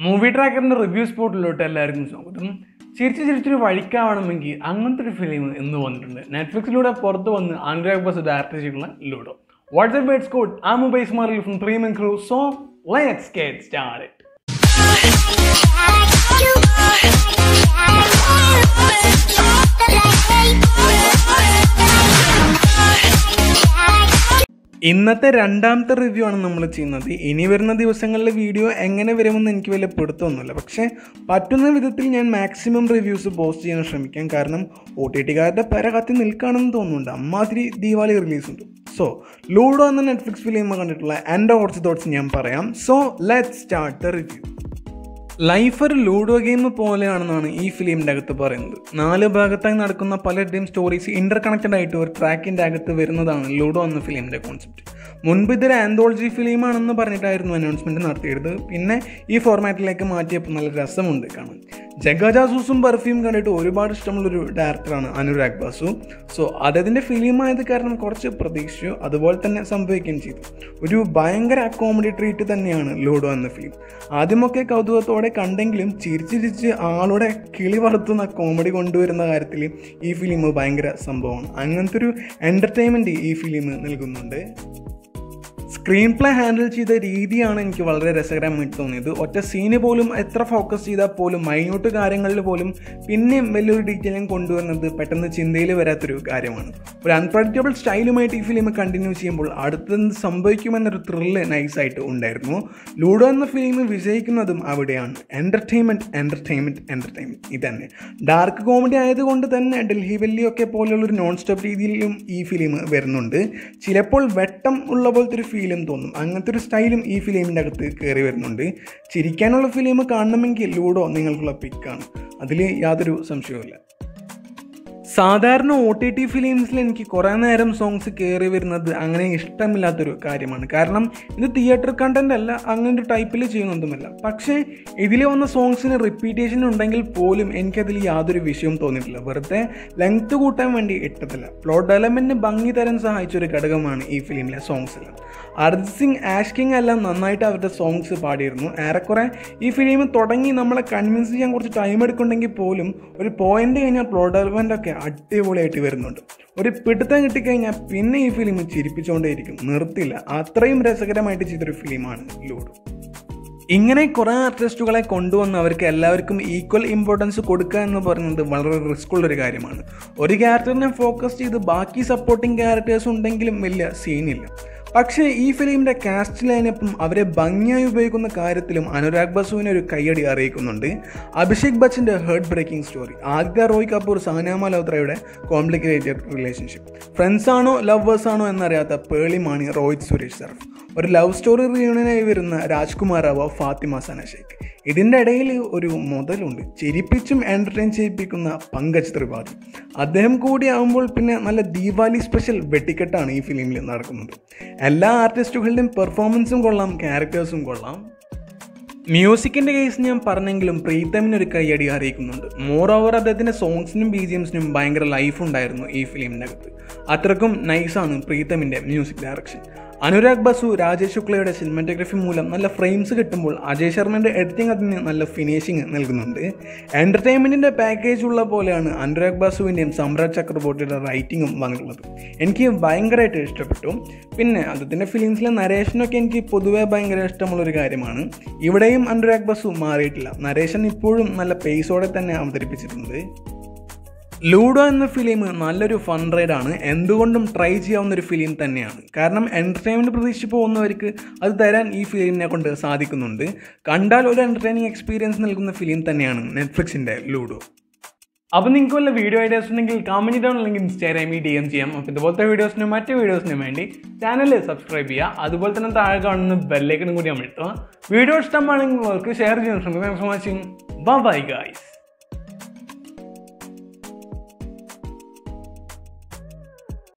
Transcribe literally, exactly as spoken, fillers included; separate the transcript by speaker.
Speaker 1: Movie ട്രാക്കറിൻ്റെ review സ്പോട്ടിലോട്ട് എല്ലാവർക്കും സ്വാഗതം. ചിരിച്ച് ചിരിച്ചൊരു വഴിക്കാവണമെങ്കിൽ അങ്ങനത്തെ ഒരു ഫിലിം ഇന്ന് വന്നിട്ടുണ്ട്. നെറ്റ്ഫ്ലിക്സിലൂടെ പുറത്ത് വന്ന് അനുരാഗ് ബസു ഡയറക്ട് ചെയ്തിട്ടുള്ള ലൂഡോ. വാട്സ്ആപ്പ് ബേഡ്സ് കോഡ് I'm Ubais from three men crew. So let's get started. ഇന്നത്തെ രണ്ടാമത്തെ റിവ്യൂ ആണ് നമ്മൾ ചെയ്യുന്നത്. ഇനി വരുന്ന ദിവസങ്ങളിലെ വീഡിയോ എങ്ങനെ വരുമെന്ന് എനിക്ക് വലിയ പിടുത്തമൊന്നുമില്ല, പക്ഷേ പറ്റുന്ന വിധത്തിൽ ഞാൻ മാക്സിമം റിവ്യൂസ് പോസ്റ്റ് ചെയ്യാൻ ശ്രമിക്കാം. കാരണം ഒ ടി ടിക്കാരുടെ പര കത്തി നിൽക്കുകയാണെന്ന് തോന്നുന്നുണ്ട്. അമ്മാതിരി ദീപാവലി റിലീസുണ്ട്. സോ ലൂഡോ എന്ന നെറ്റ്ഫ്ലിക്സ് ഫിലിം കണ്ടിട്ടുള്ള എൻ്റെ കുറച്ച് തോട്ട്സ് ഞാൻ പറയാം. So let's start the review. Life ഒരു ലൂഡോ ഗെയിം പോലെയാണെന്നാണ് ഈ ഫിലിമിൻ്റെ അകത്ത് പറയുന്നത്. നാല് ഭാഗത്തായി നടക്കുന്ന പലരുടെയും സ്റ്റോറീസ് ഇൻ്റർ കണക്റ്റഡ് ആയിട്ട് ഒരു ട്രാക്കിൻ്റെ അകത്ത് വരുന്നതാണ് ലൂഡോ എന്ന ഫിലിമിൻ്റെ കോൺസെപ്റ്റ്. മുൻപ് ഇതൊരു ആന്തോളജി ഫിലിമാണെന്ന് പറഞ്ഞിട്ടായിരുന്നു അനൗൺസ്മെൻറ്റ് നടത്തിയത്. പിന്നെ ഈ ഫോർമാറ്റിലേക്ക് മാറ്റിയപ്പോൾ നല്ല രസമുണ്ട് കാണാൻ. ജഗജാസൂസും പെർഫ്യൂം കണ്ടിട്ട് ഒരുപാട് ഇഷ്ടമുള്ളൊരു ഡയറക്ടറാണ് അനുരാഗ് ബാസു. സോ അതതിൻ്റെ ഫിലിമായത് കാരണം കുറച്ച് പ്രതീക്ഷിച്ചു, അതുപോലെ തന്നെ സംഭവിക്കുകയും ചെയ്തു. ഒരു ഭയങ്കര കോമഡി ട്രീറ്റ് തന്നെയാണ് ലൂഡോ എന്ന ഫിലിം. ആദ്യമൊക്കെ കൗതുകത്തോടെ കണ്ടെങ്കിലും ചിരിച്ചിരിച്ച് ആളുടെ കിളി വളർത്തുന്ന കോമഡി കൊണ്ടുവരുന്ന കാര്യത്തിൽ ഈ ഫിലിം ഭയങ്കര സംഭവമാണ്. അങ്ങനത്തെ ഒരു എൻ്റർടൈൻമെൻറ്റ് ഈ ഫിലിം നൽകുന്നുണ്ട്. സ്ക്രീൻ പ്ലേ ഹാൻഡിൽ ചെയ്ത രീതിയാണ് എനിക്ക് വളരെ രസകരമായിട്ട് തോന്നിയത്. ഒറ്റ സീന് പോലും എത്ര ഫോക്കസ് ചെയ്താൽ പോലും മൈന്യൂട്ട് കാര്യങ്ങളിൽ പോലും പിന്നെയും വലിയൊരു ഡീറ്റെയിലിംഗ് കൊണ്ടുവരുന്നത് പെട്ടെന്ന് ചിന്തയിൽ വരാത്തൊരു കാര്യമാണ്. ഒരു അൺപ്രഡിക്റ്റബിൾ സ്റ്റൈലുമായിട്ട് ഈ ഫിലിം കണ്ടിന്യൂ ചെയ്യുമ്പോൾ അടുത്തെന്ത് സംഭവിക്കുമെന്നൊരു ത്രില്ല് നൈസായിട്ട് ഉണ്ടായിരുന്നു. ലൂഡോ എന്ന ഫിലിം വിജയിക്കുന്നതും അവിടെയാണ്. എൻ്റർടൈൻമെൻറ്റ് എൻ്റർടൈൻമെൻറ്റ് എൻ്റർടൈൻമെൻറ്റ് ഇതന്നെ. ഡാർക്ക് കോമഡി ആയതുകൊണ്ട് തന്നെ ഡൽഹി വെല്ലിയൊക്കെ പോലെയുള്ളൊരു നോൺ സ്റ്റോപ്പ് രീതിയിലും ഈ ഫിലിം വരുന്നുണ്ട്. ചിലപ്പോൾ വെട്ടം ഉള്ള പോലത്തെ ഒരു ഫീലും തോന്നും. അങ്ങനത്തെ ഒരു സ്റ്റൈലും ഈ ഫിലിമിൻ്റെ അകത്ത് കയറി വരുന്നുണ്ട്. ചിരിക്കാനുള്ള ഫിലിം കാണണമെങ്കിൽ ലൂഡോ നിങ്ങൾക്കുള്ള പിക്കാണ്, അതിൽ യാതൊരു സംശയവുമില്ല. സാധാരണ ഒ ടി ടി ഫിലിംസിൽ എനിക്ക് കുറേ നേരം സോങ്സ് കയറി വരുന്നത് അങ്ങനെ ഇഷ്ടമില്ലാത്തൊരു കാര്യമാണ്. കാരണം ഇത് തിയേറ്റർ കണ്ടൻ്റ് അല്ല, അങ്ങനെ ഒരു ടൈപ്പിൽ ചെയ്യുന്നതുമല്ല. പക്ഷേ ഇതിൽ വന്ന സോങ്സിന് റിപ്പീറ്റേഷൻ ഉണ്ടെങ്കിൽ പോലും എനിക്കതിൽ യാതൊരു വിഷയവും തോന്നിയിട്ടില്ല. വെറുതെ ലെങ്ത് കൂട്ടാൻ വേണ്ടി ഇട്ടതില്ല. പ്ലോട്ട് ഡെവലപ്മെൻറ്റിന് ഭംഗി തരാൻ സഹായിച്ചൊരു ഘടകമാണ് ഈ ഫിലിമിലെ സോങ്സ് എല്ലാം. അർജിത് സിംഗ്, ആഷ് കിങ് എല്ലാം നന്നായിട്ട് അവരുടെ സോങ്സ് പാടിയിരുന്നു. ഏറെക്കുറെ ഈ ഫിലിം തുടങ്ങി നമ്മളെ കൺവിൻസ് ചെയ്യാൻ കുറച്ച് ടൈം എടുക്കുന്നുണ്ടെങ്കിൽ പോലും ഒരു പോയിന്റ് കഴിഞ്ഞാൽ പ്ലോട്ട് ഡെവലപ്മെൻ്റ് ഒക്കെ അടിപൊളിയായിട്ട് വരുന്നുണ്ട്. ഒരു പിടുത്തം കിട്ടിക്കഴിഞ്ഞാൽ പിന്നെ ഈ ഫിലിം ചിരിപ്പിച്ചുകൊണ്ടേയിരിക്കും, നിർത്തില്ല. അത്രയും രസകരമായിട്ട് ചെയ്തൊരു ഫിലിമാണ് ലൂഡോ. ഇങ്ങനെ കുറേ ആർട്ടിസ്റ്റുകളെ കൊണ്ടുവന്ന് അവർക്ക് എല്ലാവർക്കും ഈക്വൽ ഇമ്പോർട്ടൻസ് കൊടുക്കുക എന്ന് പറയുന്നത് വളരെ റിസ്ക് ഉള്ളൊരു കാര്യമാണ്. ഒരു ക്യാരക്ടറിനെ ഫോക്കസ് ചെയ്ത് ബാക്കി സപ്പോർട്ടിങ് ക്യാരക്ടേഴ്സ് ഉണ്ടെങ്കിലും വലിയ സീനില്ല. പക്ഷേ ഈ ഫിലിമിൻ്റെ കാസ്റ്റ് ലൈനപ്പും അവരെ ഭംഗിയായി ഉപയോഗിക്കുന്ന കാര്യത്തിലും അനുരാഗ് ബസുവിനെ ഒരു കയ്യടി അറിയിക്കുന്നുണ്ട്. അഭിഷേക് ബച്ചൻ്റെ heart breaking story, Aditya Roy Kapoor, Sania മൽഹോത്രയുടെ കോംപ്ലിക്കേറ്റഡ് റിലേഷൻഷിപ്പ്, ഫ്രണ്ട്സ് ആണോ ലവേഴ്സ് ആണോ എന്നറിയാത്ത പേളി മാണി, റോഹിത് സുരേഷ് സർഫ്, ഒരു ലവ് സ്റ്റോറി റിയൂണിയനായി വരുന്ന രാജ്കുമാർ റാവോ, ഫാത്തിമ സന ഷേഖ്. ഇതിൻ്റെ ഇടയിൽ ഒരു മുതലുണ്ട്, ചിരിപ്പിച്ചും എൻ്റർടൈൻ ചെയ്യിപ്പിക്കുന്ന പങ്കജ് ത്രിപാഠി. അദ്ദേഹം കൂടി ആകുമ്പോൾ പിന്നെ നല്ല ദീപാവലി സ്പെഷ്യൽ വെട്ടിക്കെട്ടാണ് ഈ ഫിലിമിൽ നടക്കുന്നത്. എല്ലാ ആർട്ടിസ്റ്റുകളുടെയും പെർഫോമൻസും കൊള്ളാം, ക്യാരക്ടേഴ്സും കൊള്ളാം. മ്യൂസിക്കിൻ്റെ കേസ് ഞാൻ പറഞ്ഞെങ്കിലും പ്രീതമിനൊരു കയ്യടി അറിയിക്കുന്നുണ്ട്. മോർ ഓവർ അദ്ദേഹത്തിൻ്റെ സോങ്സിനും ബി ജി എംസിനും ഭയങ്കര ലൈഫ് ഉണ്ടായിരുന്നു ഈ ഫിലിമിൻ്റെ അകത്ത്. അത്രക്കും നൈസാണ് പ്രീതമിൻ്റെ മ്യൂസിക് ഡയറക്ഷൻ. അനുരാഗ് ബസു, രാജേഷ് ശുക്ലയുടെ സിനിമാറ്റോഗ്രഫി മൂലം നല്ല ഫ്രെയിംസ് കിട്ടുമ്പോൾ അജയ് ശർമ്മൻ്റെ എഡിറ്റിംഗ് അതിന് നല്ല ഫിനിഷിങ് നൽകുന്നുണ്ട്. എൻ്റർടൈൻമെൻറ്റിൻ്റെ പാക്കേജ് ഉള്ള പോലെയാണ് അനുരാഗ് ബസുവിൻ്റെയും സമ്രാജ് ചക്രബോർട്ടിയുടെ റൈറ്റിങ്ങും വന്നിട്ടുള്ളത്. എനിക്ക് ഭയങ്കരമായിട്ട് ഇഷ്ടപ്പെട്ടു. പിന്നെ അദ്ദേഹത്തിൻ്റെ ഫിലിംസിലെ നരേഷനൊക്കെ എനിക്ക് പൊതുവേ ഭയങ്കര ഇഷ്ടമുള്ളൊരു കാര്യമാണ്. ഇവിടെയും അനുരാഗ് ബസു മാറിയിട്ടില്ല. നരേഷൻ ഇപ്പോഴും നല്ല പേസോടെ തന്നെ അവതരിപ്പിച്ചിട്ടുണ്ട്. ലൂഡോ എന്ന ഫിലിം നല്ലൊരു ഫൺ റൈഡാണ്. എന്തുകൊണ്ടും ട്രൈ ചെയ്യാവുന്നൊരു ഫിലിം തന്നെയാണ്. കാരണം എൻ്റർടൈൻമെൻറ്റ് പ്രതീക്ഷിച്ച് പോകുന്നവർക്ക് അത് തരാൻ ഈ ഫിലിമിനെ കൊണ്ട് സാധിക്കുന്നുണ്ട്. കണ്ടാൽ ഒരു എൻ്റർടൈനിങ് എക്സ്പീരിയൻസ് നൽകുന്ന ഫിലിം തന്നെയാണ് നെറ്റ്ഫ്ലിക്സിൻ്റെ ലൂഡോ. അപ്പോൾ നിങ്ങൾക്ക് വല്ല വീഡിയോ ഐഡിയാസ് ഉണ്ടെങ്കിൽ കമൻറ്റ് ഡൗൺ അല്ലെങ്കിൽ ഇൻസ്റ്റാഗ്രാമിൽ ഡി എം ചെയ്യാം. അപ്പോൾ ഇതുപോലത്തെ വീഡിയോസിനും മറ്റ് വീഡിയോസിനും വേണ്ടി ചാനൽ സബ്സ്ക്രൈബ് ചെയ്യുക. അതുപോലെ തന്നെ താഴെ കാണുന്ന ബെല്ലൈക്കനും കൂടി അമർത്തുക. വീഡിയോ ഇഷ്ടമാണെങ്കിൽ നിങ്ങൾക്ക് ഷെയർ ചെയ്യാൻ ശ്രമിക്കുക. Thanks for watching. Bye guys.